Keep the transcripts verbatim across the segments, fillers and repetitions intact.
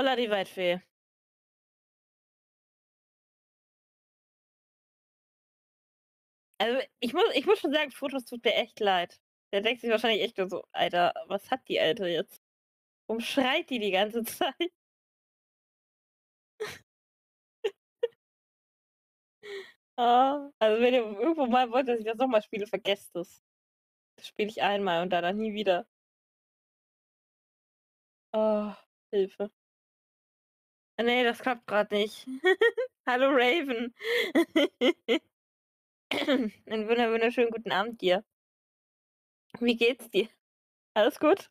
Holla die Waldfee. Also, ich muss ich muss schon sagen, Fotos tut mir echt leid. Der denkt sich wahrscheinlich echt nur so: „Alter, was hat die Alte jetzt? Warum schreit die die ganze Zeit?“ Ah, also, wenn ihr irgendwo mal wollt, dass ich das noch mal spiele, vergesst es. Das spiele ich einmal und danach nie wieder. Oh, Hilfe. Ne, das klappt grad nicht. Hallo Raven. Einen wunder wunderschönen guten Abend dir. Wie geht's dir? Alles gut?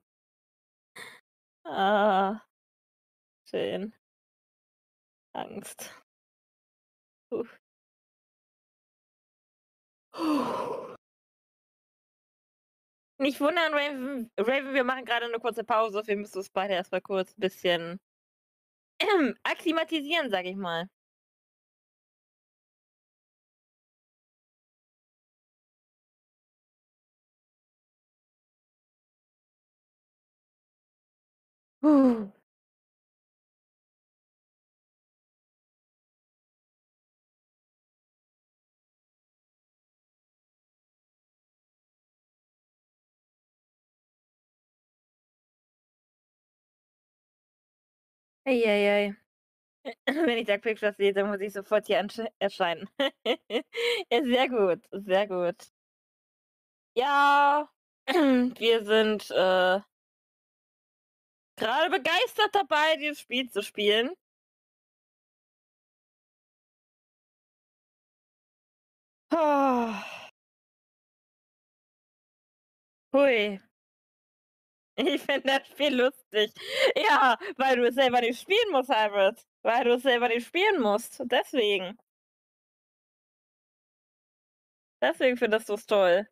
Ah, schön. Angst. Puh. Nicht wundern, Raven Raven, wir machen grade 'ne kurze Pause. Wir müssen uns beide erst mal kurz bisschen akklimatisieren, sage ich mal. Ei, ei, ei. Wenn ich da Quickshot sehe, dann muss ich sofort hier ansch erscheinen. Ja, sehr gut, sehr gut. Ja, wir sind, äh grade begeistert dabei, dieses Spiel zu spielen. Hui. Ich finde das Spiel lustig. Ja, weil du es selber nicht spielen musst, Albert. Weil du es selber nicht spielen musst, deswegen. Deswegen findest du's toll.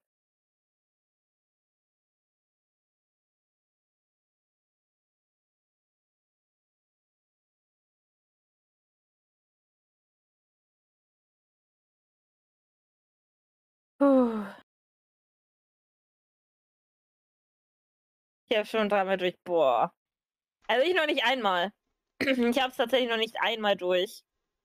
Ich habe schon dreimal durch. Boah. Also, ich noch nicht einmal. Ich habe es tatsächlich noch nicht einmal durch.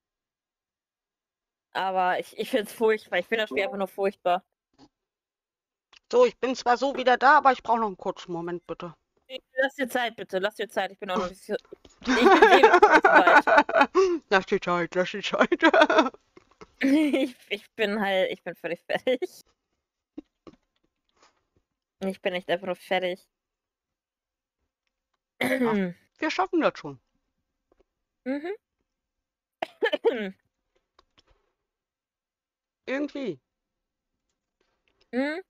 Aber ich ich finde es furchtbar. Ich finde das Spiel einfach nur furchtbar. So, ich bin zwar so wieder da, aber ich brauche noch 'n kurzen Moment, bitte. Lass dir Zeit bitte, lass dir Zeit. Ich bin auch noch nicht so ich bin wenig nicht so weit. Lass dir Zeit, lass dir Zeit. Ich ich bin halt ich bin völlig fertig. Ich bin echt einfach nur fertig. Ach, wir schaffen das schon. Mhm. Irgendwie. Mhm.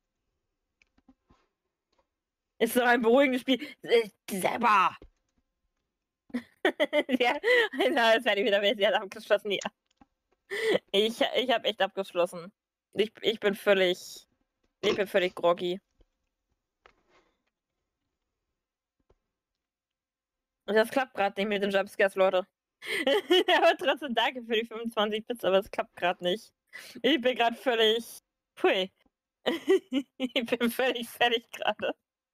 Ist doch ein beruhigendes Spiel. Äh, selber. Ja, na, jetzt werde ich wieder sie hat abgeschlossen, ja. Ich ich habe echt abgeschlossen. Ich ich bin völlig ich bin völlig groggy. Und das klappt grad nicht mit den Jumpscares, Leute. Aber trotzdem danke für die fünfundzwanzig Bits, aber es klappt grad nicht. Ich bin grad völlig pui. Ich bin völlig fertig grade.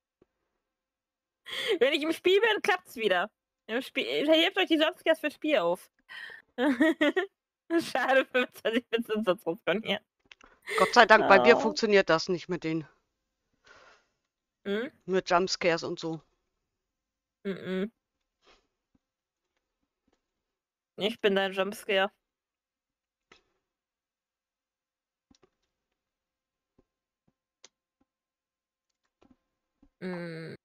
Wenn ich im Spiel bin, klappt's wieder. Im Spiel hebt euch die Jumpscares fürs Spiel auf. Schade, fünfundzwanzig Bits sind sonst was von hier. Gott sei Dank, bei mir Oh. funktioniert das nicht mit den Mhm. mit Jumpscares und so. Mm-mm. Ich bin dein Jumpscare. Hm.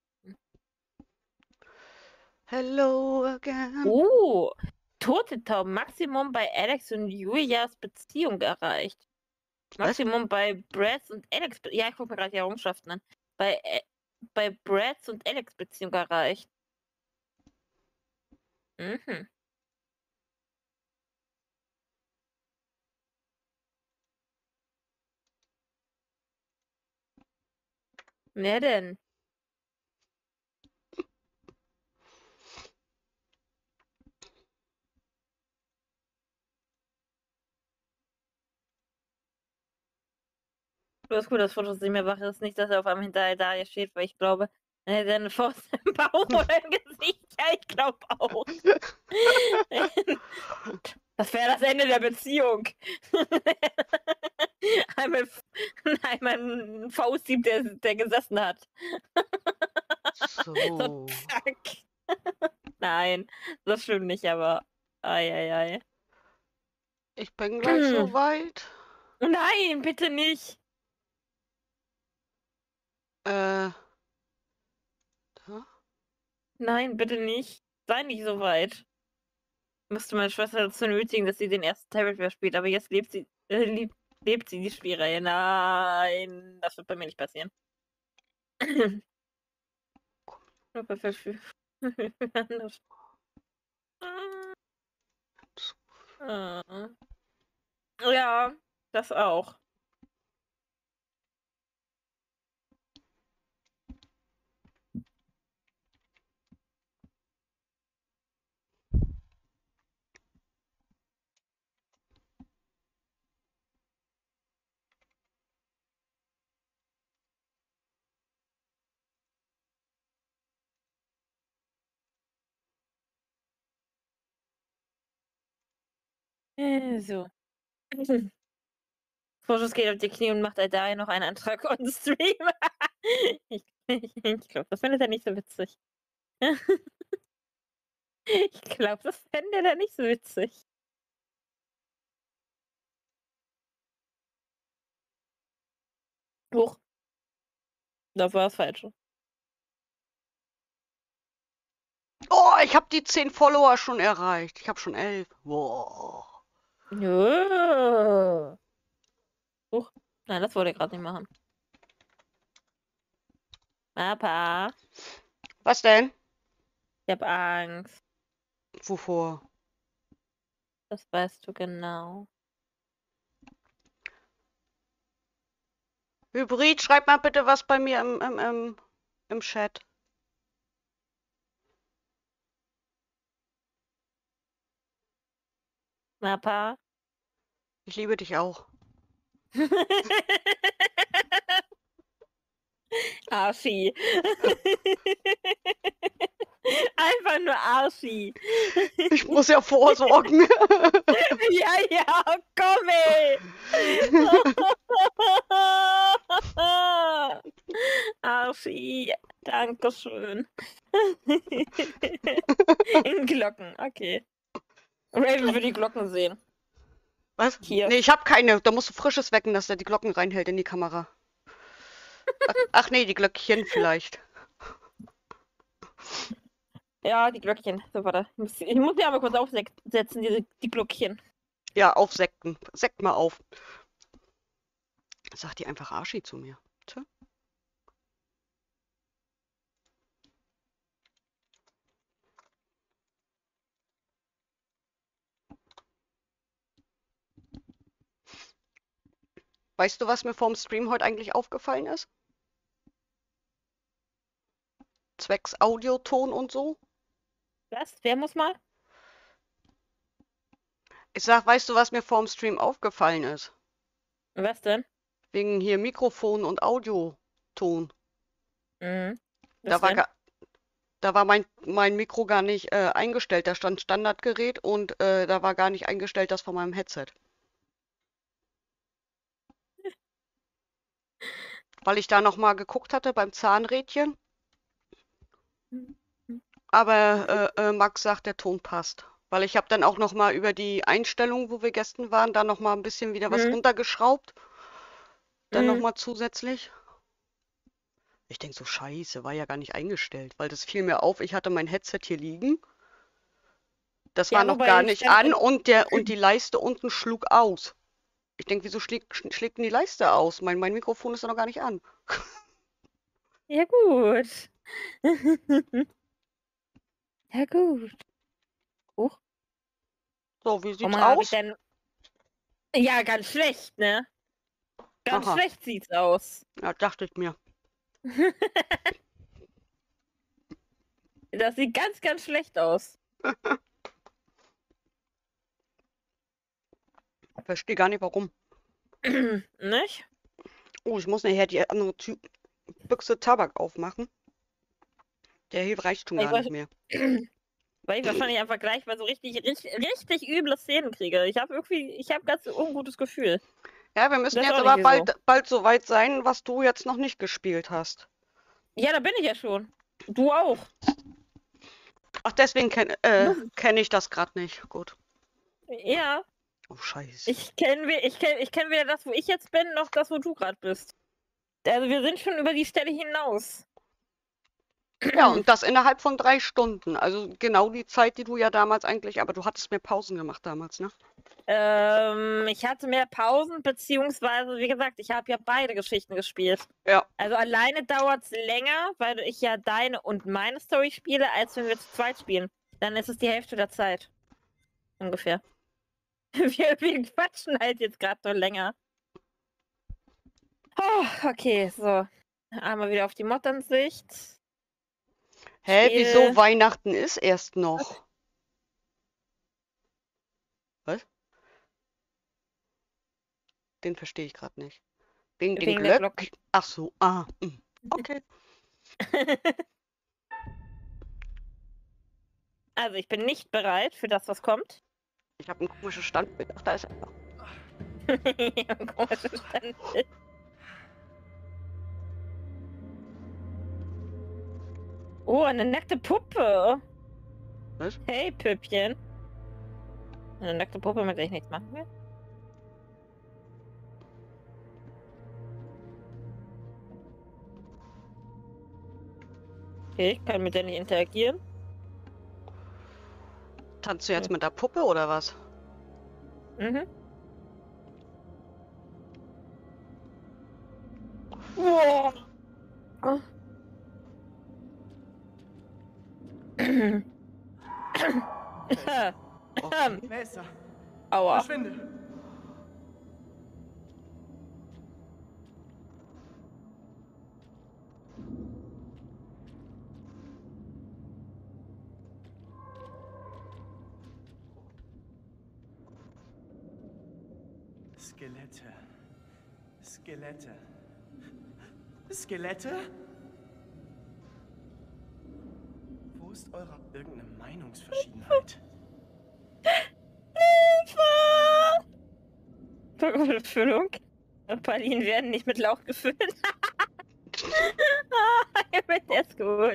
Hello again. Oh, Tote Tauben, Maximum bei Alex und Julias Beziehung erreicht. Was? Maximum bei Brads und Alex Be ja, ich gucke mir grad die Errungenschaften an. Bei äh, bei Brads und Alex Beziehung erreicht. Mhm. Wer denn? Du hast gut, dass Fotos nicht mehr wach ist. Nicht, dass er auf einmal hinter Daria steht, weil ich glaube Äh, Deine Faust im Bauch oder im Gesicht? Ja, ich glaube auch. Das wäre das Ende der Beziehung. Einmal, einmal ein Faustdieb, der, der gesessen hat. So, So. zack. Nein, das stimmt nicht, aber ei, ei, Ich bin gleich soweit. ei. Nein, bitte nicht. Äh. Da? Nein, bitte nicht. Sei nicht so weit. Musste meine Schwester dazu nötigen, dass sie den ersten Teil wieder spielt, aber jetzt lebt sie, äh, lebt, lebt sie die Spielreihe. Nein, das wird bei mir nicht passieren. Nur bei Verf- Anders. Ah. Ja, das auch. Äh, So. Vorschuss geht auf die Knie und macht da noch einen Antrag on Stream. ich ich, ich glaube, das findet er nicht so witzig. Ich glaube, das fände er nicht so witzig. Huch. Das war das Falsche. Oh, ich habe die zehn Follower schon erreicht. Ich habe schon elf. Wow. Ja. Huch. Nein, das wollte ich gerade nicht machen. Papa, Was denn? ich habe Angst. Wovor? Das weißt du genau. Hybrid, schreib mal bitte was bei mir im, im, im, im Chat. Papa. Ich liebe dich auch. Arschi. Einfach nur Arschi. Ich muss ja vorsorgen. Ja, ja, komm ey. Arschi, Dankeschön. In Glocken, okay. Raven will die Glocken sehen. Was? Hier. Nee, ich habe keine. Da musst du Frisches wecken, dass der die Glocken reinhält in die Kamera. Ach, ach nee, die Glöckchen vielleicht. Ja, die Glöckchen. So, warte. Ich muss, ich muss die aber kurz aufsetzen, diese, die Glöckchen. Ja, aufsekten. Sekt mal auf. Sagt die einfach Arschi zu mir. Tja. Weißt du, was mir vorm Stream heute eigentlich aufgefallen ist? Zwecks Audioton und so? Was? Wer muss mal? Ich sag, weißt du, was mir vorm Stream aufgefallen ist? Was denn? Wegen hier Mikrofon und Audioton. Mhm. Da Was war, denn? ga, da war mein, mein Mikro gar nicht äh, eingestellt. Da stand Standardgerät und äh, da war gar nicht eingestellt das von meinem Headset. Weil ich da nochmal geguckt hatte beim Zahnrädchen. Aber äh, äh, Max sagt, der Ton passt. Weil ich habe dann auch nochmal über die Einstellungen, wo wir gestern waren, da nochmal ein bisschen wieder was Mhm. runtergeschraubt. Dann Mhm. nochmal zusätzlich. Ich denke so, scheiße, war ja gar nicht eingestellt. Weil das fiel mir auf, ich hatte mein Headset hier liegen. Das war Ja, noch wobei gar ich nicht stand an in, und, der, und die Leiste unten schlug aus. Ich denke, wieso schlägt, sch- schlägt denn die Leiste aus? Mein, mein Mikrofon ist doch noch gar nicht an. Ja, gut. Ja, gut. Huch, So, wie warum sieht's habe ich aus? denn. Ja, ganz schlecht, ne? Ganz Aha, schlecht sieht's aus. ja, dachte ich mir. Das sieht ganz, ganz schlecht aus. Verstehe gar nicht, warum. Nicht? Oh, ich muss nachher die andere Tü Büchse Tabak aufmachen. Der hilft reicht schon Ich gar weiß, nicht mehr. weil ich wahrscheinlich einfach gleich mal so richtig, richtig, richtig üble Szenen kriege. Ich habe irgendwie, ich habe ganz ungutes Gefühl. Ja, wir müssen Weiß jetzt auch aber nicht wieso. bald, bald so weit sein, was du jetzt noch nicht gespielt hast. Ja, da bin ich ja schon. Du auch. Ach, deswegen kenne äh, Das, kenn ich das gerade nicht. Gut. ja, Oh, scheiße. ich kenne ich kenn, ich kenn weder das, wo ich jetzt bin, noch das, wo du gerade bist. Also wir sind schon über die Stelle hinaus. Ja, und das innerhalb von drei Stunden. Also genau die Zeit, die du ja damals eigentlich, aber du hattest mehr Pausen gemacht damals, ne? Ähm, ich hatte mehr Pausen, beziehungsweise, wie gesagt, ich habe ja beide Geschichten gespielt. Ja. Also alleine dauert es länger, weil ich ja deine und meine Story spiele, als wenn wir zu zweit spielen. Dann ist es die Hälfte der Zeit. Ungefähr. Wir, wir quatschen halt jetzt gerade noch länger. Oh, okay, so. Einmal wieder auf die Mod-Ansicht. Hä, Spiel- wieso Weihnachten ist erst noch? Was? Den verstehe ich gerade nicht. Wegen den Wegen der Glöck. Glocken. Ach so, ah, mm, okay. Also, ich bin nicht bereit für das, was kommt. Ich habe ein komisches Standbild. Ach, da ist er. Komisches Standbild. Oh, eine nackte Puppe. Was? Hey, Püppchen. Eine nackte Puppe, mit der ich nichts machen will. Okay, ich kann mit der nicht interagieren. Tanzt du jetzt mit der Puppe oder was? Mhm. Wow. Oh. Okay. Wer ist da? Aua. Verschwinde! Skelette. Skelette. Skelette? Wo ist eure irgendeine Meinungsverschiedenheit? Füllung. Pralinen werden nicht mit Lauch gefüllt. Ah, der ist gut.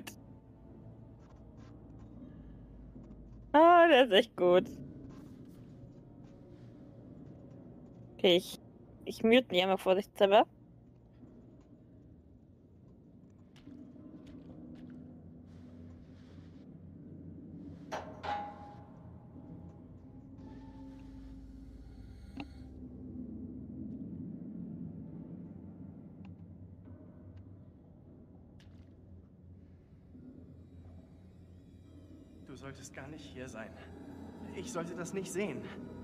Ah, der ist echt gut. Okay, ich, ich mute ihn ja mal vorsichtshalber. Du solltest gar nicht hier sein. Ich sollte das nicht sehen.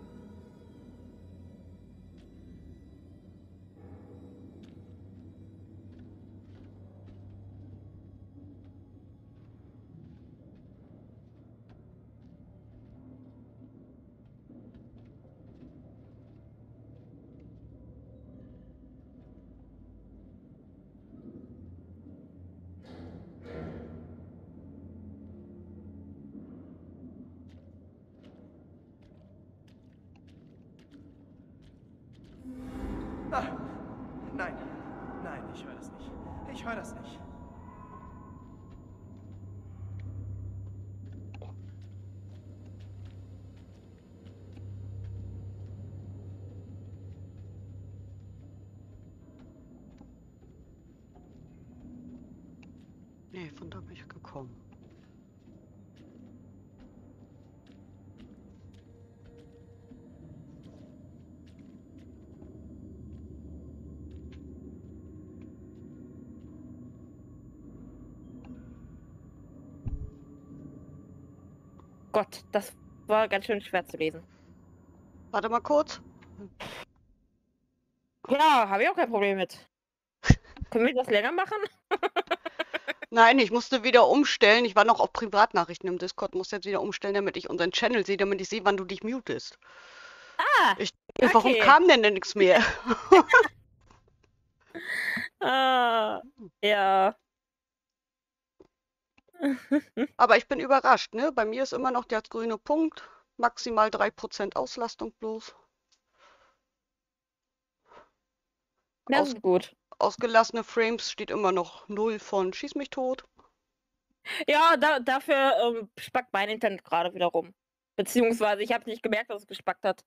Ah, nein, nein, ich höre das nicht. Ich höre das nicht. Nee, von da bin ich gekommen. Gott, das war ganz schön schwer zu lesen. Warte mal kurz. Ja, habe ich auch kein Problem mit. Können wir das länger machen? Nein, ich musste wieder umstellen. Ich war noch auf Privatnachrichten im Discord, muss jetzt wieder umstellen, damit ich unseren Channel sehe, damit ich sehe, wann du dich mutest. Ah, Ich, warum okay. kam denn denn nichts mehr? Ah, ja. Aber ich bin überrascht, ne? Bei mir ist immer noch der grüne Punkt. Maximal drei Prozent Auslastung bloß. Das Aus, ist gut. ausgelassene Frames steht immer noch null von Schieß mich tot. Ja, da, dafür ähm, spackt mein Internet gerade wieder rum. Beziehungsweise ich habe nicht gemerkt, dass es gespackt hat.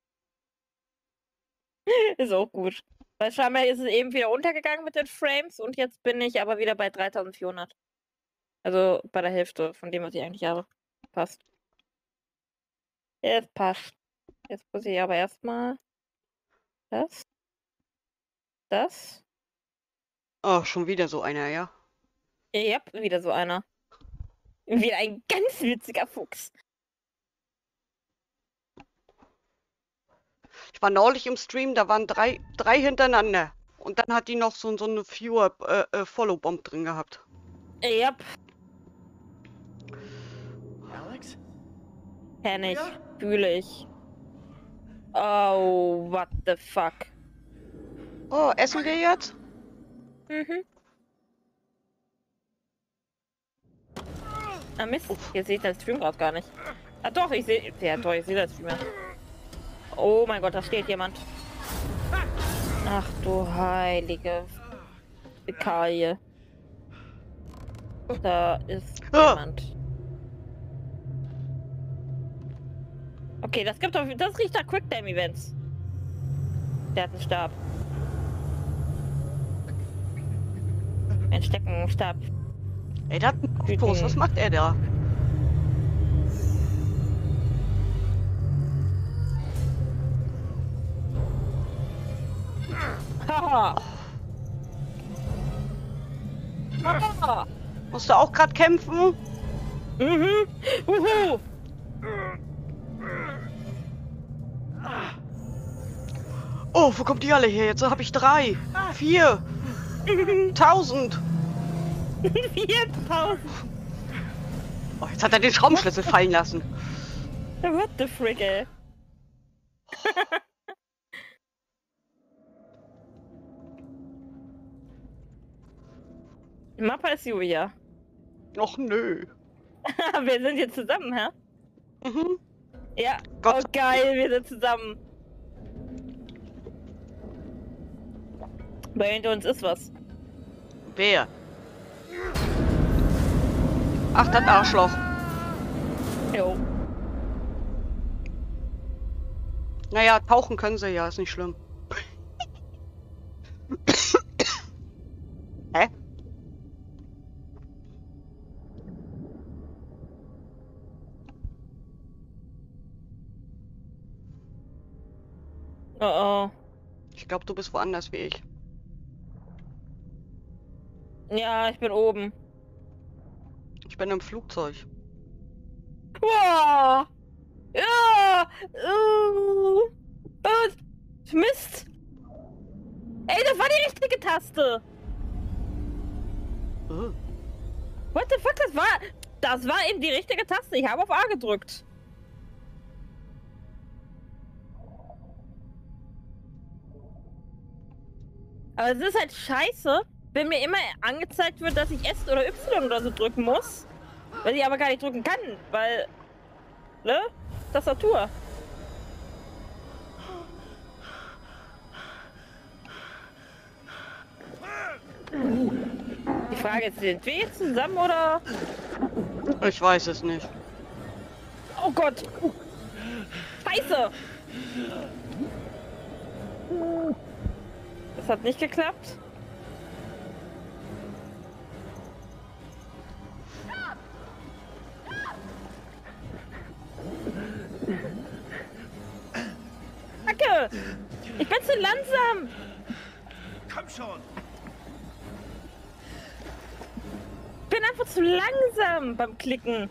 Ist auch gut. Weil scheinbar ist es eben wieder untergegangen mit den Frames und jetzt bin ich aber wieder bei dreitausendvierhundert. Also bei der Hälfte von dem, was ich eigentlich habe. Passt. Es passt. Jetzt muss ich aber erstmal das. Das. Oh, schon wieder so einer, ja. Ja, wieder so einer. Wieder ein ganz witziger Fuchs. Ich war neulich im Stream, da waren drei, drei hintereinander. Und dann hat die noch so, so eine Viewer äh, äh, Follow-Bomb drin gehabt. Ja, Alex? kenn ich. Ja? Fühle ich. Oh, what the fuck. Oh, essen wir jetzt? Mhm. Ah, Mist. Ihr seht den Stream gerade gar nicht. Ah, doch, ich sehe. Ja, doch, ich sehe den Stream. Oh mein Gott, da steht jemand. Ach du heilige Fäkalie. Da ist Ah. jemand. Okay, das gibt doch. Das riecht nach Quicktime-Events. Der hat einen Stab. Ein Steckenstab. Ey, der hat einen Kopfstoß. Was macht er da? Haha! Haha! Musst du auch gerade kämpfen? Mhm! Uhu! Oh, wo kommt die alle her? Jetzt habe ich drei, vier, tausend. viertausend! Oh, jetzt hat er den Schraubenschlüssel fallen lassen. What the frick, ey? Mappa ist Julia. Och nö. Wir sind jetzt zusammen, hä? Mhm. Ja. Gott Oh sei- geil, wir sind zusammen. Bei hinter uns ist was. Wer? Ach, das Arschloch. Jo. Naja, tauchen können sie ja, ist nicht schlimm. Hä? Oh oh. Ich glaube, du bist woanders wie ich. Ja, ich bin oben. Ich bin im Flugzeug. Wow. Ja. Uh. Uh. Mist. Ey, das war die richtige Taste. Äh. What the fuck, das war... Das war eben die richtige Taste. Ich habe auf A gedrückt. Aber es ist halt scheiße, wenn mir immer angezeigt wird, dass ich S oder Y oder so drücken muss. Weil ich aber gar nicht drücken kann, weil... Ne? Tastatur. Die Frage ist, sind wir jetzt zusammen oder... Ich weiß es nicht. Oh Gott! Scheiße! Das hat nicht geklappt. Kacke! Ich bin zu langsam! Komm schon! Ich bin einfach zu langsam beim Klicken.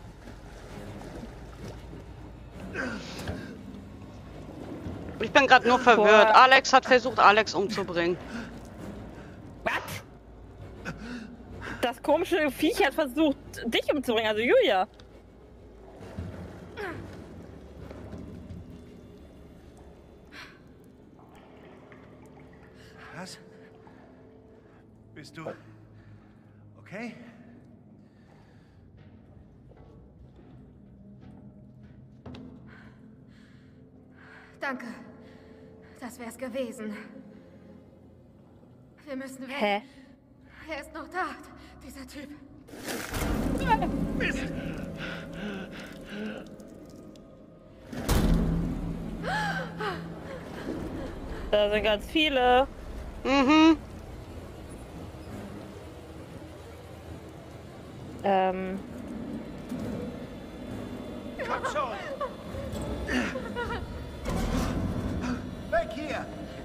Ich bin gerade nur verwirrt. Boah. Alex hat versucht, Alex umzubringen. Was? Das komische Viech hat versucht, dich umzubringen, also Julia. Was? Bist du okay? Danke. Das wär's gewesen. Wir müssen weg. Hä? Er ist noch da, dieser Typ. Mist! Da sind ganz viele. Mhm. Ähm. Komm schon! Weg hier!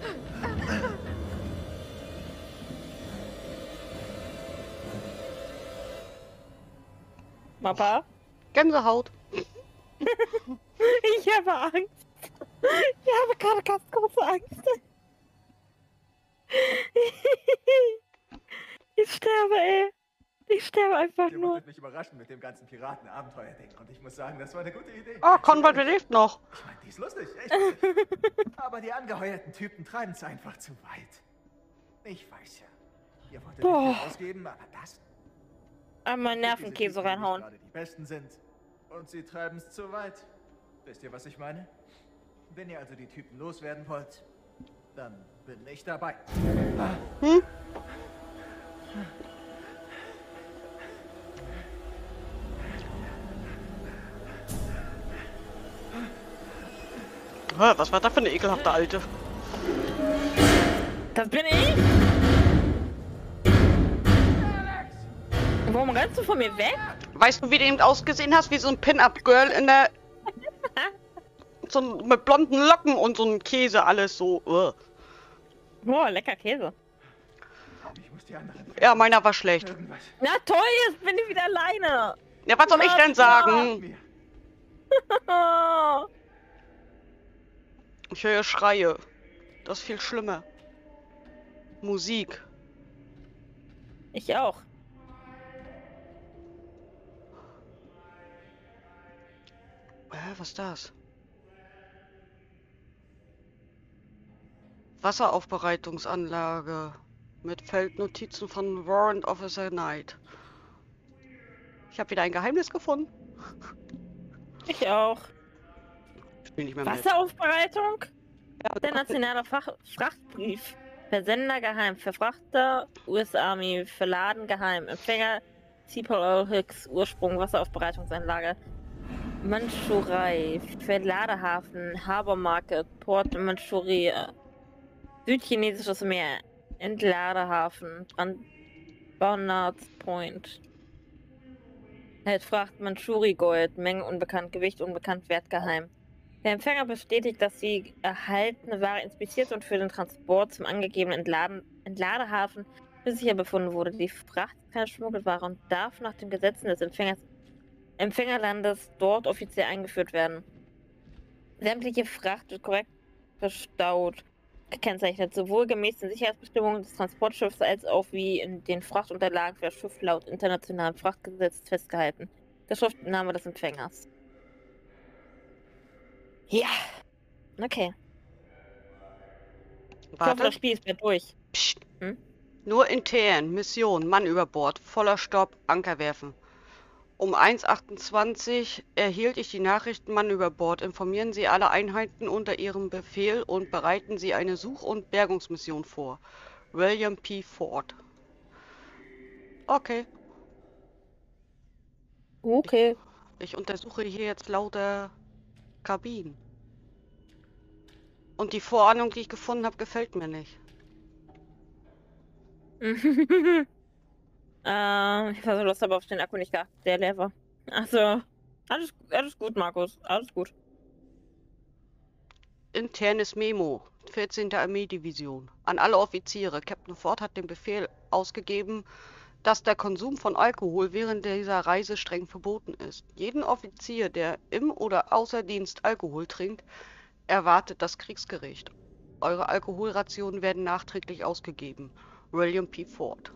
Papa? Gänsehaut. Ich habe Angst. Ich habe gerade ganz große Angst. Ich sterbe, ey. Ich sterbe einfach Ihr nur. wolltet mich überraschen mit dem ganzen Piraten-Abenteuer-Ding. Und ich muss sagen, das war eine gute Idee. Oh, Conrad, wir lebt noch. Ich meine, die ist lustig, echt lustig. Aber die angeheuerten Typen treiben es einfach zu weit. Ich weiß ja. Ihr wolltet Boah. nicht viel ausgeben, aber das... Einmal Diese Nervenkäse Typen, die nicht reinhauen. gerade die Besten sind. Und sie treiben es zu weit. Wisst ihr, was ich meine? Wenn ihr also die Typen loswerden wollt, dann bin ich dabei. Hm? Hä, was war das für eine ekelhafte Alte? Das bin ich? Warum rennst du von mir weg? Weißt du, wie du eben ausgesehen hast? Wie so ein Pin-Up-Girl in der... so ein- mit blonden Locken und so ein Käse, alles so. Uh. Oh, lecker Käse. Ich muss die anderen... Ja, meiner war schlecht. Irgendwas. Na toll, jetzt bin ich wieder alleine. Ja, was soll ich denn sagen? Mir. Oh. Ich höre Schreie. Das ist viel schlimmer. Musik. Ich auch. Hä, was ist das? Wasseraufbereitungsanlage. Mit Feldnotizen von Warrant Officer Knight. Ich habe wieder ein Geheimnis gefunden. Ich auch. Ich spiele nicht mehr mit. Wasseraufbereitung? Ja, Der nationale Fach Frachtbrief. Versender geheim. Verfrachter U S Army. Verladen geheim. Empfänger Seaport Oil Hicks. Ursprung Wasseraufbereitungsanlage. Mandschurei. Verladehafen. Harbor Market. Port Mandschurei. Südchinesisches Meer. Entladehafen. Barnard Point. Hält Fracht Mandschuri Gold. Menge unbekannt. Gewicht unbekannt. Wert geheim. Der Empfänger bestätigt, dass die erhaltene Ware inspiziert und für den Transport zum angegebenen Entladen Entladehafen sicher befunden wurde. Die Fracht ist keine Schmuggelware und darf nach den Gesetzen des Empfängers Empfängerlandes dort offiziell eingeführt werden. Sämtliche Fracht wird korrekt verstaut, gekennzeichnet, sowohl gemäß den Sicherheitsbestimmungen des Transportschiffs als auch wie in den Frachtunterlagen für das Schiff laut internationalem Frachtgesetz festgehalten. Der Schriftname des Empfängers. Ja. Okay. Ich hoffe, Warte. das Spiel ist bald durch. Psst. Hm? Nur intern. Mission. Mann über Bord. Voller Stopp. Anker werfen. Um eins Uhr achtundzwanzig erhielt ich die Nachricht Mann über Bord. Informieren Sie alle Einheiten unter Ihrem Befehl und bereiten Sie eine Such- und Bergungsmission vor. William P. Ford. Okay. Okay. Ich untersuche hier jetzt lauter Kabinen. Und die Vorahnung, die ich gefunden habe, gefällt mir nicht. ähm, ich war so Lust, aber auf den Akku nicht geachtet, der leer war. Also, alles, alles gut, Markus. Alles gut. Internes Memo. vierzehnte Armeedivision. An alle Offiziere. Captain Ford hat den Befehl ausgegeben, dass der Konsum von Alkohol während dieser Reise streng verboten ist. Jeden Offizier, der im oder außer Dienst Alkohol trinkt, erwartet das Kriegsgericht. Eure Alkoholrationen werden nachträglich ausgegeben. William P. Ford.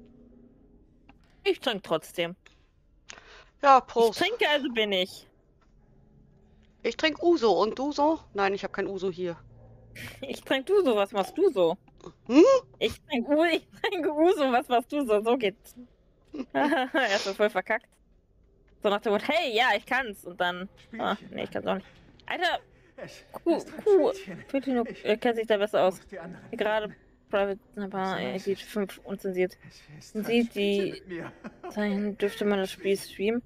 Ich trinke trotzdem. Ja, Ich Prost. trinke, also bin ich. Ich trinke Uso. Und du so? Nein, ich habe kein Uso hier. Ich trinke du so, was machst du so? Hm? Ich trinke U- ich trinke Uso, was machst du so? So geht's. Er ist so voll verkackt. So nach dem Motto, hey, ja, ich kann's. Und dann, ah, Spielchen, nee, ich kann's auch nicht. Alter, Es, Kuh, es treibt Kuh. Schwänzchen. Putino Ich er kennt sich da besser aus. muss die anderen Gerade finden. Private Sniper, So er weiß sieht ich. fünf unzensiert. Es, es Und treibt sieht Spielchen die mit mir. Zeichen, dürfte man das Spiel streamen.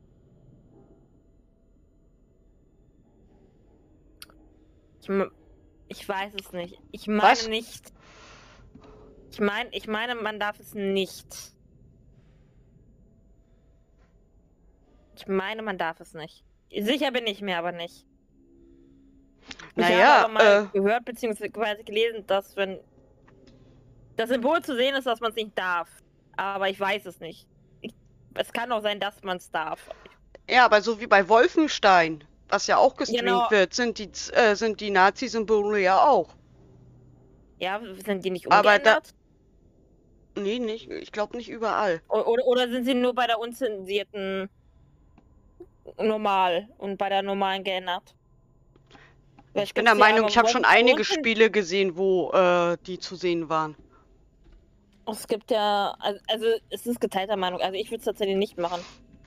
Ich, m- ich weiß es nicht. Ich meine Was? nicht. Ich meine, ich meine, man darf es nicht. Ich meine, man darf es nicht. Sicher bin ich mir aber nicht. Ich Naja, habe aber mal äh, gehört bzw. gelesen, dass wenn das Symbol zu sehen ist, dass man es nicht darf. Aber ich weiß es nicht. Ich, es kann auch sein, dass man es darf. ja, aber so wie bei Wolfenstein, was ja auch gestreamt Genau. wird, sind die, Z- äh, sind die Nazi-Symbole ja auch. Ja, sind die nicht Aber da- umgeändert? Nee, nicht, ich glaube nicht überall. O- Oder, oder sind sie nur bei der unzensierten normal und bei der normalen geändert? Ich bin der Meinung, ich habe schon einige Spiele gesehen, wo äh, die zu sehen waren. Es gibt ja, also, also es ist geteilter Meinung. Also ich würde es tatsächlich nicht machen.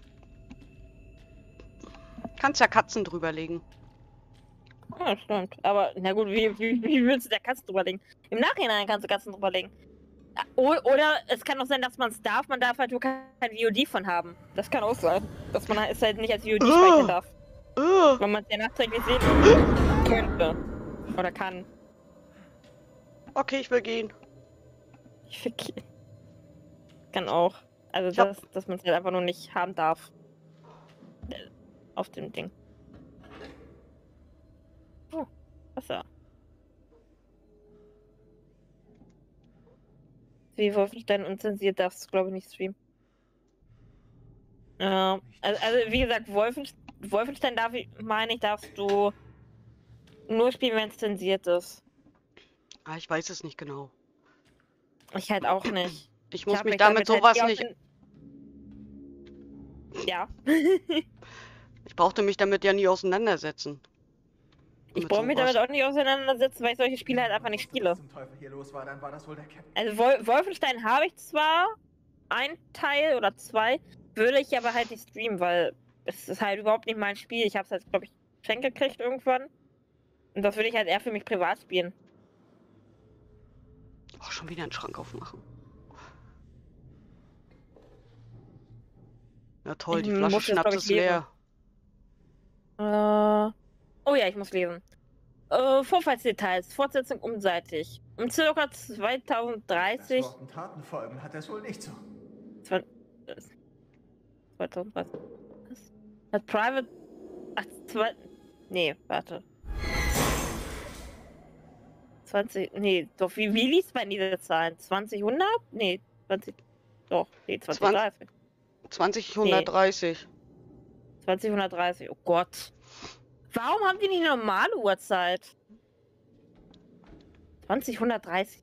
Kannst ja Katzen drüberlegen. Ja, stimmt. Aber na gut, wie, wie, wie willst du der Katzen drüberlegen? Im Nachhinein kannst du Katzen drüberlegen. O oder es kann auch sein, dass man es darf, man darf halt nur kein V O D von haben. Das kann auch sein. Dass man es halt nicht als V O D speichern darf. Uh, Wenn man es ja nachträglich sehen könnte. Oder kann. okay, ich will gehen. Ich vergehe. Kann auch. Also, Ich hab- dass, dass man es halt einfach nur nicht haben darf. Äh, Auf dem Ding. Oh, Wasser. Wie Wolfenstein unzensiert darfst du, glaube ich, nicht streamen. Ja, also, also wie gesagt, Wolfenstein, Wolfenstein darf ich, meine ich, darfst du nur spielen, wenn es zensiert ist. Ah, ich weiß es nicht genau. Ich halt auch nicht. Ich Ich muss hab mich mich damit halt sowas nie nicht. ausein- Ja. Ich brauchte mich damit ja nie auseinandersetzen. Ich Mit brauche mich sowas. damit auch nicht auseinandersetzen, weil ich solche Spiele halt einfach nicht spiele. Was zum Teufel hier los war, dann war das wohl der Captain. Also Wol Wolfenstein habe ich zwar ein Teil oder zwei, würde ich aber halt nicht streamen, weil es ist halt überhaupt nicht mein Spiel. Ich habe es halt, glaube ich, geschenkt gekriegt irgendwann. Und das würde ich halt eher für mich privat spielen. Oh, schon wieder einen Schrank aufmachen. Ja toll, Ich die Flasche muss jetzt, Schnaps glaub ich, ist lesen. leer. Äh, oh ja, ich muss lesen. Äh, Vorfallsdetails, Fortsetzung umseitig. Um circa zweitausenddreißig. Das Worten Taten folgen hat es wohl nicht so. Zwan- äh, zweitausenddreißig. Was? Hat Private. Ach, zwei. Nee, warte. zwanzig. Nee, doch, wie, wie liest man diese Zahlen? zweitausendhundert? Nee, zwanzig. Doch, nee, zweitausenddreißig. zwanzighundertdreißig. zweitausendhundertdreißig, oh Gott. Warum haben die nicht eine normale Uhrzeit? zweitausendhundertdreißig.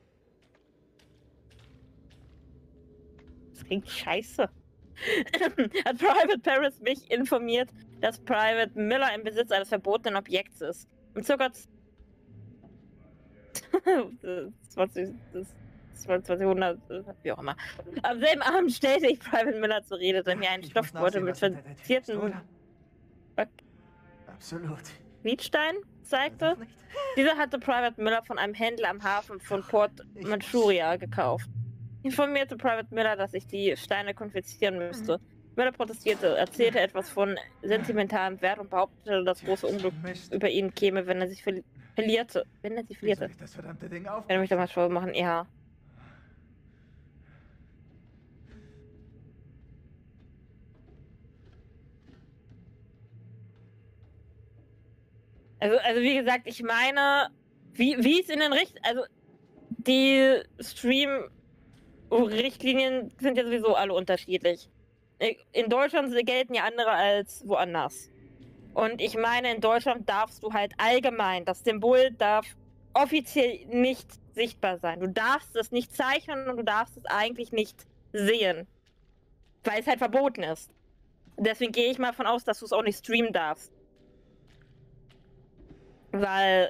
Das klingt scheiße. Hat Private Paris mich informiert, dass Private Miller im Besitz eines verbotenen Objekts ist. Um circa zwanzig, zweitausendhundert, wie auch immer. Am selben Abend stellte ich Private Miller zur Rede, der mir einen Ich muss Stoffbeutel nachsehen, mit was hinter der Tür ist, verzierten oder? Back- Absolut. Wiedstein zeigte. Doch nicht. Dieser hatte Private Miller von einem Händler am Hafen von Port Ich Manchuria gekauft. Informierte Private Miller, dass ich die Steine konfiszieren müsste. Miller protestierte, erzählte etwas von sentimentalem Wert und behauptete, das große Unglück Mist. über ihn käme, wenn er sich verli verlierte. Wenn er sich Wie soll verlierte. ich das verdammte Ding auf? Wenn er mich da mal schlau machen, ja. Also, also wie gesagt, ich meine, wie, wie es in den Richt... Also, die Stream-Richtlinien sind ja sowieso alle unterschiedlich. In Deutschland gelten ja andere als woanders. Und ich meine, in Deutschland darfst du halt allgemein, das Symbol darf offiziell nicht sichtbar sein. Du darfst es nicht zeichnen und du darfst es eigentlich nicht sehen. Weil es halt verboten ist. Deswegen gehe ich mal davon aus, dass du es auch nicht streamen darfst. Weil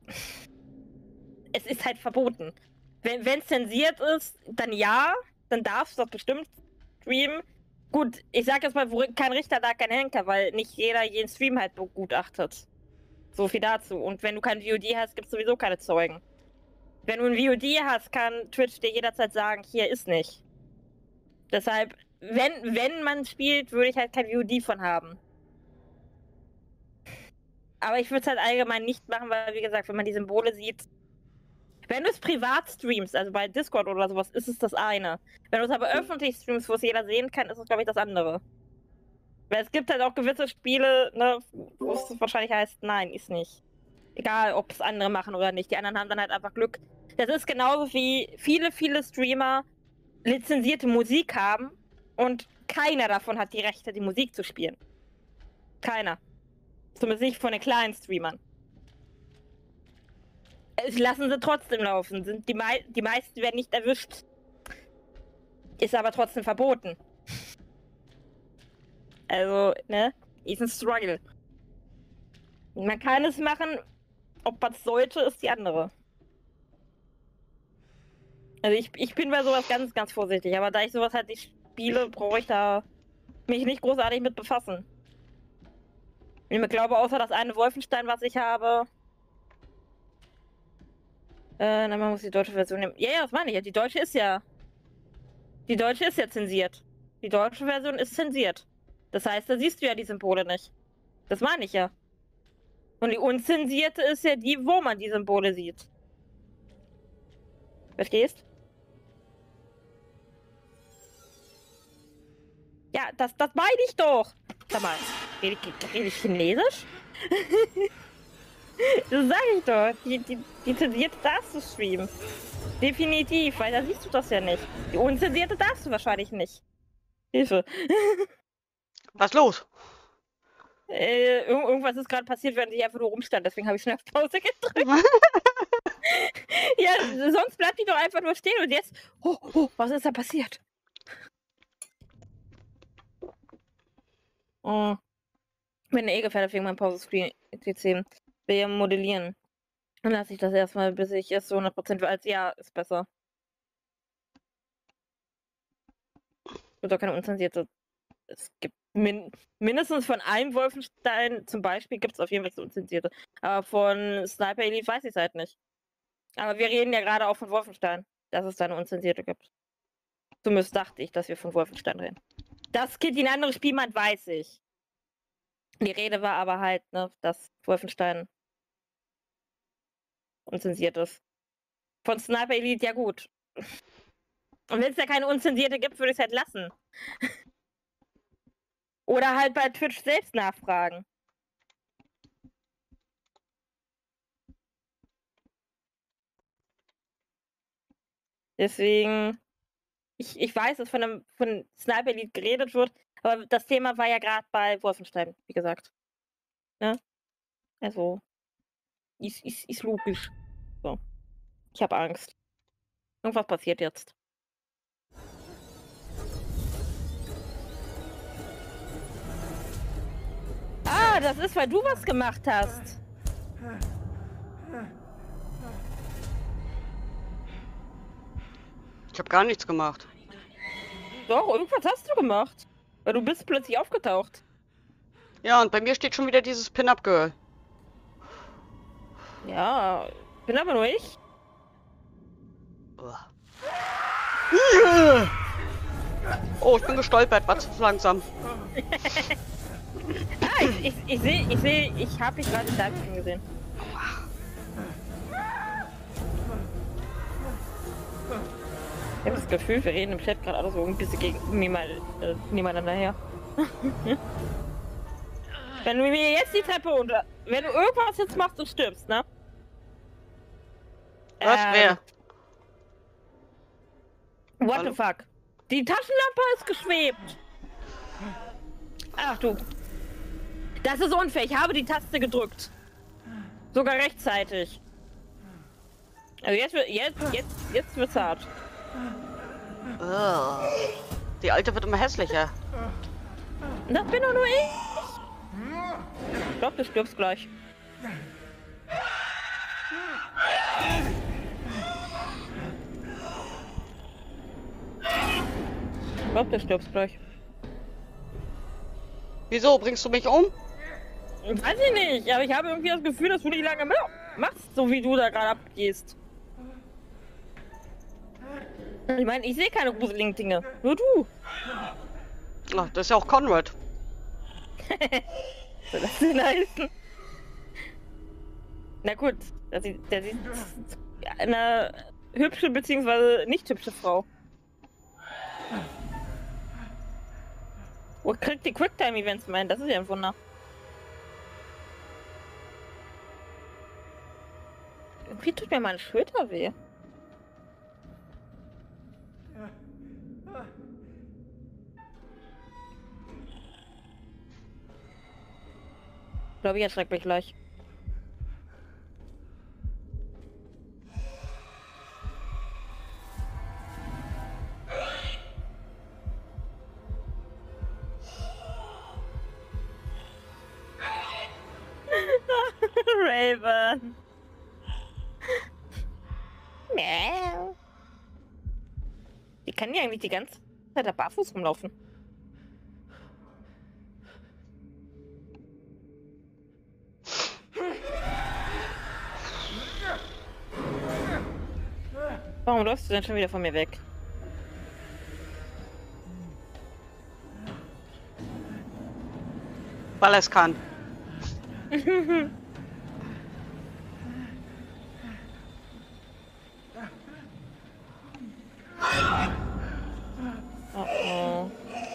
es ist halt verboten. Wenn es zensiert ist, dann ja, dann darfst du das bestimmt streamen. Gut, ich sag jetzt mal, wo kein Richter, da kein Henker, weil nicht jeder jeden Stream halt begutachtet. So viel dazu. Und wenn du kein V O D hast, gibt es sowieso keine Zeugen. Wenn du ein V O D hast, kann Twitch dir jederzeit sagen, hier ist nicht. Deshalb, wenn, wenn man spielt, würde ich halt kein V O D von haben. Aber ich würde es halt allgemein nicht machen, weil, wie gesagt, wenn man die Symbole sieht, wenn du es privat streamst, also bei Discord oder sowas, ist es das eine. Wenn du es aber öffentlich streamst, wo es jeder sehen kann, ist es, glaube ich, das andere. Weil es gibt halt auch gewisse Spiele, ne, wo es wahrscheinlich heißt, nein, ist nicht. Egal, ob es andere machen oder nicht. Die anderen haben dann halt einfach Glück. Das ist genauso wie viele, viele Streamer lizenzierte Musik haben und keiner davon hat die Rechte, die Musik zu spielen. Keiner. Zumindest nicht von den kleinen Streamern. Es lassen sie trotzdem laufen. Sind die, mei die meisten werden nicht erwischt. Ist aber trotzdem verboten. Also, ne? Ist ein Struggle. Man kann es machen, ob man es sollte, ist die andere. Also ich, ich bin bei sowas ganz, ganz vorsichtig, aber da ich sowas halt nicht spiele, brauche ich da mich nicht großartig mit befassen. Ich glaube, außer das eine Wolfenstein, was ich habe. Äh, dann man muss die deutsche Version nehmen. Ja, ja, das meine ich ja. Die deutsche ist ja. Die deutsche ist ja zensiert. Die deutsche Version ist zensiert. Das heißt, da siehst du ja die Symbole nicht. Das meine ich ja. Und die unzensierte ist ja die, wo man die Symbole sieht. Verstehst? Ja, das, das meine ich doch. Sag mal, rede ich, rede ich Chinesisch? Das sag ich doch. Die, die, die zensierte darfst du streamen. Definitiv, weil da siehst du das ja nicht. Die unzensierte darfst du wahrscheinlich nicht. Hilfe. Was ist los? Äh, ir irgendwas ist gerade passiert, während ich einfach nur rumstand. Deswegen habe ich schnell auf Pause gedrückt. Ja, sonst bleibt die doch einfach nur stehen und jetzt... Oh, oh, was ist da passiert? Oh. Ich bin eh gefährdet wegen meinem Pause-Screen T C. Will ja modellieren. Dann lasse ich das erstmal, bis ich es so hundert Prozent als ja ist besser. Wird doch keine unzensierte. Es gibt min mindestens von einem Wolfenstein zum Beispiel gibt es auf jeden Fall so unzensierte. Aber von Sniper Elite weiß ich es halt nicht. Aber wir reden ja gerade auch von Wolfenstein, dass es da eine unzensierte gibt. Zumindest dachte ich, dass wir von Wolfenstein reden. Das Kind in andere Spiel meint, weiß ich. Die Rede war aber halt, ne, dass Wolfenstein unzensiert ist. Von Sniper Elite, ja gut. Und wenn es ja keine unzensierte gibt, würde ich es halt lassen. Oder halt bei Twitch selbst nachfragen. Deswegen, ich, ich weiß, dass von, einem, von Sniper Elite geredet wird, aber das Thema war ja gerade bei Wolfenstein, wie gesagt. Ne? Also, ist, ist, ist logisch. So. Ich habe Angst. Irgendwas passiert jetzt. Ah, das ist, weil du was gemacht hast. Ich habe gar nichts gemacht. Doch, irgendwas hast du gemacht. Weil du bist plötzlich aufgetaucht. Ja, und bei mir steht schon wieder dieses Pin-Up-Girl. Ja, bin aber nur ich. Oh, ich bin gestolpert, war zu langsam. Ah, ich, ich, ich sehe, ich sehe, ich habe dich gerade in deinem Stream gesehen. Ich habe das Gefühl, wir reden im Chat gerade alle so ein bisschen gegen niemand, äh, nebeneinander her. Wenn du mir jetzt die Treppe unter... Wenn du irgendwas jetzt machst und stirbst, ne? Was, Ähm, wer? What Hallo? the fuck? Die Taschenlampe ist geschwebt. Ach du. Das ist unfair. Ich habe die Taste gedrückt. Sogar rechtzeitig. Also jetzt wird jetzt jetzt jetzt wird's hart. Ugh. Die alte wird immer hässlicher. Das bin doch nur ich. Ich glaube, du stirbst gleich. Ich glaube, du stirbst gleich. Wieso? Bringst du mich um? Weiß ich nicht, aber ich habe irgendwie das Gefühl, dass du nicht lange machst, so wie du da gerade abgehst. Ich meine, ich sehe keine gruseligen Dinge. Nur du. Ach, das ist ja auch Conrad. Soll das denn heißen? Na gut, der sieht, der sieht eine hübsche bzw. nicht hübsche Frau. Wo kriegt die Quicktime-Events meinen? Das ist ja ein Wunder. Irgendwie tut mir meine Schulter weh. Ich glaube, ich erschrecke mich gleich. Raven. Miau. Die kann ja eigentlich die ganze Zeit da barfuß rumlaufen. Warum läufst du denn schon wieder von mir weg? Weil er es kann. Oh oh.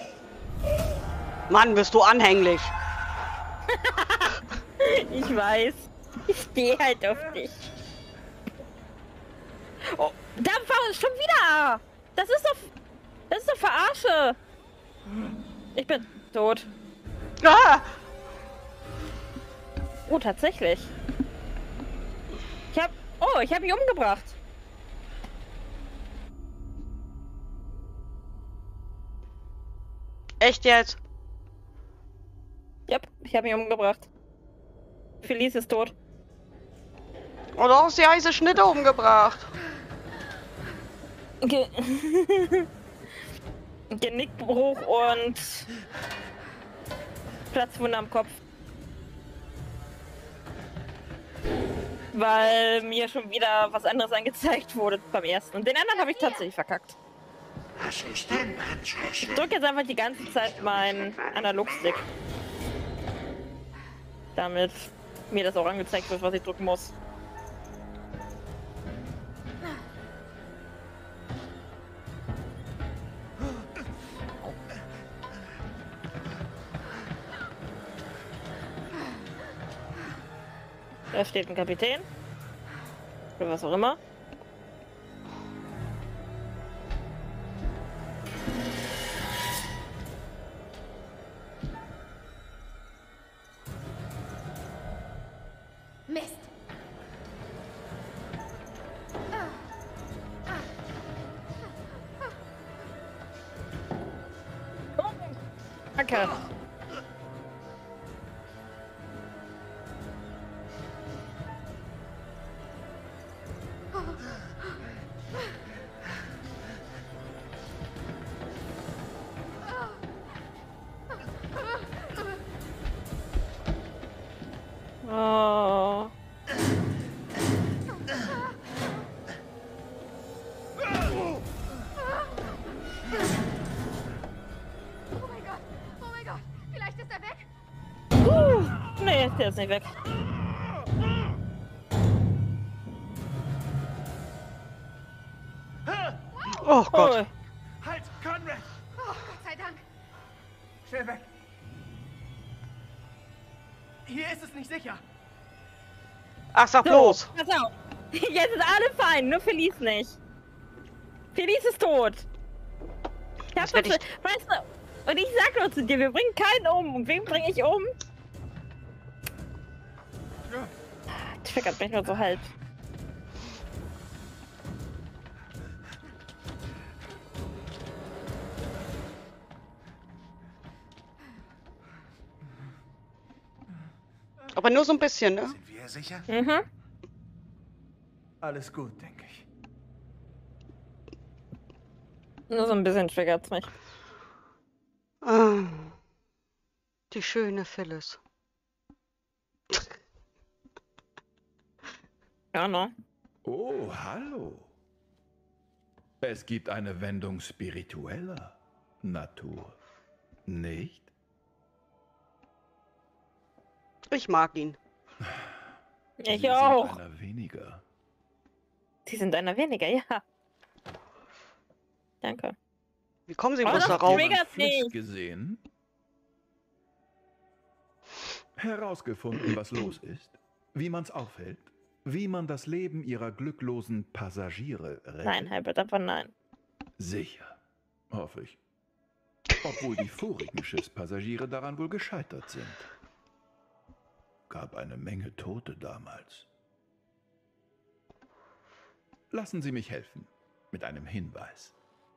Mann, bist du anhänglich. Ich weiß. Ich stehe halt auf dich. Oh, da war es schon wieder. Das ist doch... Das ist doch Verarsche. Ich bin tot. Ah! Oh, tatsächlich. Ich hab... Oh, ich habe ihn umgebracht. Echt jetzt? Ja, ich habe ihn umgebracht. Felice ist tot. Und du hast die heiße Schnitte umgebracht. Ge Genickbruch und Platzwunde am Kopf. Weil mir schon wieder was anderes angezeigt wurde beim ersten. Und den anderen habe ich tatsächlich verkackt. Ich drücke jetzt einfach die ganze Zeit meinen Analogstick. Damit mir das auch angezeigt wird, was ich drücken muss. Da steht ein Kapitän. Oder was auch immer. Mist. Oh, danke. Oh. Oh mein Gott. Oh mein Gott. Vielleicht ist er weg. Uh, nee, der ist nicht weg. Oh Gott. Oh. Halt, Conrad! Oh, Gott sei Dank. Schnell weg! Hier ist es nicht sicher. Ach, sag So, bloß. pass auf. Jetzt sind alle fein, nur Felice nicht. Felice ist tot. Ich Das hab werd doch, weißt du, und ich sag nur zu dir, wir bringen keinen um. Und wen bringe ich um? Triggert mich nur so halb. Aber nur so ein bisschen, ne? Sind wir sicher? Mhm. Alles gut, denke ich. Nur so ein bisschen triggert's mich. Ah, die schöne Phyllis. Ja, ne? Oh, hallo. Es gibt eine Wendung spiritueller Natur, nicht? Ich mag ihn. Ich Sie auch. sind einer weniger. Sie sind einer weniger, ja. Danke. Wie kommen Sie Oh, bloß das darauf? triggert Flisch mich. gesehen? Herausgefunden, was los ist, wie man's aufhält, wie man das Leben ihrer glücklosen Passagiere rettet. Nein, Halbert, aber nein. Sicher, hoffe ich. Obwohl die vorigen Schiffspassagiere daran wohl gescheitert sind. Gab eine Menge Tote damals. Lassen Sie mich helfen, mit einem Hinweis.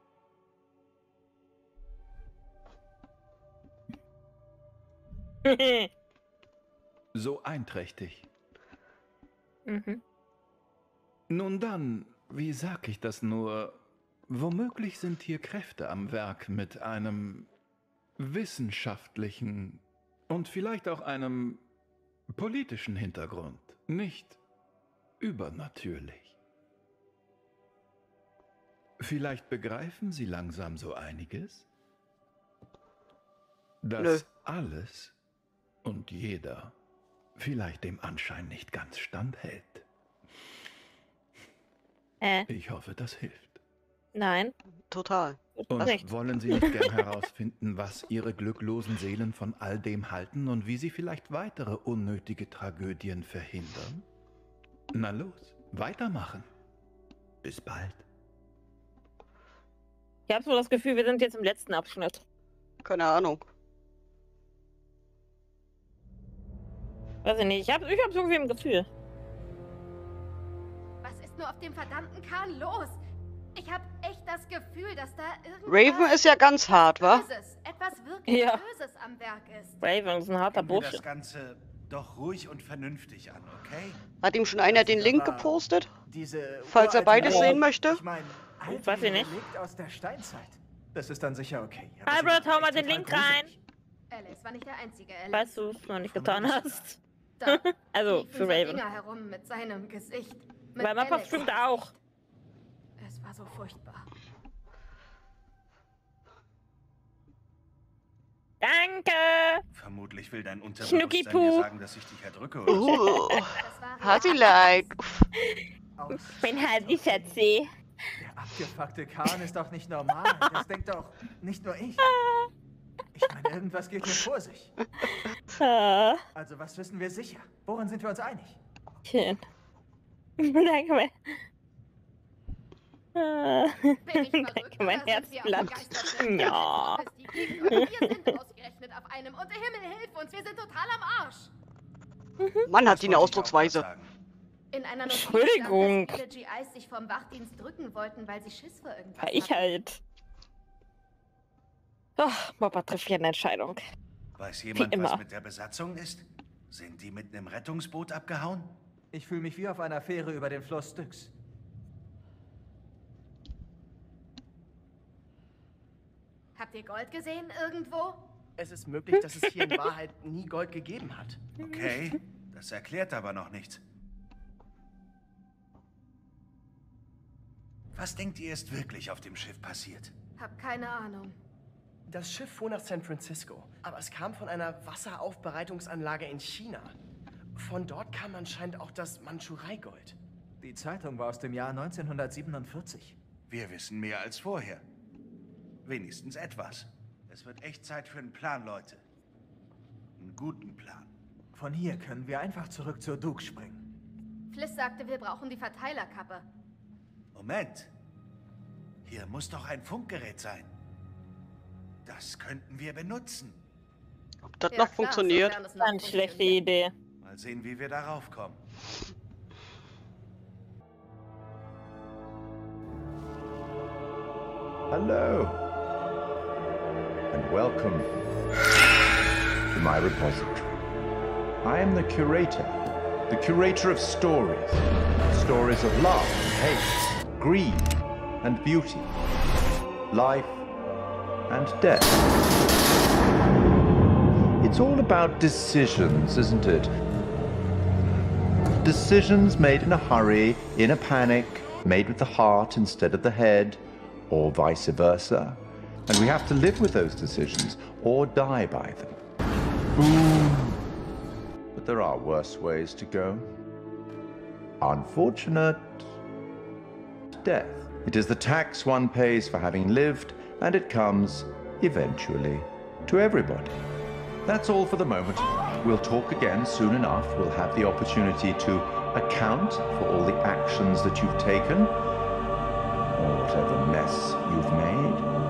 So einträchtig. Mhm. Nun dann, wie sag ich das nur? Womöglich sind hier Kräfte am Werk mit einem wissenschaftlichen und vielleicht auch einem politischen Hintergrund. Nicht übernatürlich. Vielleicht begreifen Sie langsam so einiges? Dass Nö. alles und jeder vielleicht dem Anschein nicht ganz standhält. Äh, Ich hoffe, das hilft. nein. Total. Und Nicht. wollen Sie nicht gern herausfinden, was Ihre glücklosen Seelen von all dem halten und wie Sie vielleicht weitere unnötige Tragödien verhindern? Na los, weitermachen. Bis bald. Ich habe so das Gefühl, wir sind jetzt im letzten Abschnitt. Keine Ahnung. Weiß ich nicht. Ich habe ich hab's irgendwie im Gefühl. Was ist nur auf dem verdammten Kahn los? Ich habe echt das Gefühl, dass da irgendwas Raven ist ja ganz hart, wa? Böses, etwas wirklich Ja. Böses am Werk ist. Raven ist ein harter Gehen wir das Bursche. Ganze doch ruhig und vernünftig an, okay? Hat ihm schon einer den Link Aber gepostet? Diese Falls er uralte beides Mauer- sehen möchte? Ich meine, alte Weiß ich nicht. Relikt aus der Steinzeit. Das ist dann sicher okay. Aber sie Albert, waren hau mal echt den total Link rein. gruselig. Alice war nicht der einzige Alice. Falls du es noch nicht getan hast. Da Also, lief für unser Raven. Dinger herum mit seinem Gesicht. Mit Weil Mappa Alex. bestimmt auch. Es war so furchtbar. Danke. Vermutlich will dein Schnucki Unterbewusstsein Puh. dir sagen, dass ich dich erdrücke. Oder so. Uh, Das war hat sie like. Aus. Mein Hasi, Schatzi. Der abgefuckte Kahn ist doch nicht normal. Das denkt doch nicht nur ich. Ich meine, irgendwas geht hier vor sich. Ah, Also, was wissen wir sicher? Woran sind wir uns einig? schön. Danke, mein... Ah, Bin ich verrückt, Danke, mein oder Herz sind wir platt. begeistert? Ja. Ob es die gibt, oder wir sind ausgerechnet auf einem und der Himmel hilft uns, wir sind total am Arsch. Mann, hat Das die eine wollte ich auch Ausdrucksweise. gerade sagen. In einer Notiz Entschuldigung. stand, dass viele G Is sich vom Wachdienst drücken wollten, weil sie Schiss vor irgendwas Ja, ich hatten. halt. Ach, Mappa trifft hier eine Entscheidung. Weiß jemand, immer. was mit der Besatzung ist? Sind die mit einem Rettungsboot abgehauen? Ich fühle mich wie auf einer Fähre über den Fluss Styx. Habt ihr Gold gesehen irgendwo? Es ist möglich, dass es hier in Wahrheit nie Gold gegeben hat. Okay, das erklärt aber noch nichts. Was denkt ihr, ist wirklich auf dem Schiff passiert? Hab keine Ahnung. Das Schiff fuhr nach San Francisco, aber es kam von einer Wasseraufbereitungsanlage in China. Von dort kam anscheinend auch das Mandschurei-Gold. Die Zeitung war aus dem Jahr neunzehnhundertsiebenundvierzig. Wir wissen mehr als vorher. Wenigstens etwas. Es wird echt Zeit für einen Plan, Leute. Einen guten Plan. Von hier können wir einfach zurück zur Duke springen. Fliss sagte, wir brauchen die Verteilerkappe. Moment. Hier muss doch ein Funkgerät sein. Das könnten wir benutzen. Ob das Ja, noch klar, funktioniert? sofern es noch Ganz schlechte funktioniert. Idee. Mal sehen, wie wir darauf kommen. Hello, and welcome to my repository. I am the curator, the curator of stories. Stories of love and hate, greed and beauty, life and death. It's all about decisions, isn't it? decisions made in a hurry, in a panic, made with the heart instead of the head, or vice versa. And we have to live with those decisions, or die by them. Ooh. But there are worse ways to go. Unfortunate death. It is the tax one pays for having lived, and it comes, eventually, to everybody. That's all for the moment. We'll talk again soon enough. We'll have the opportunity to account for all the actions that you've taken, or whatever mess you've made.